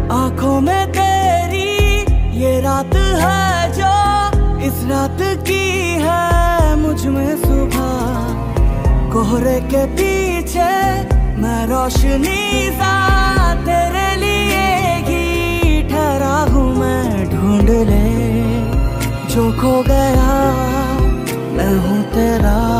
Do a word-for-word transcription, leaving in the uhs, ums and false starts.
आंखों में तेरी ये रात है जो इस रात की है मुझ में सुबह। कोहरे के पीछे मैं रोशनी सा तेरे लिए ही ठहरा हूँ। मैं ढूंढ ले जो खो गया, मैं हूँ तेरा।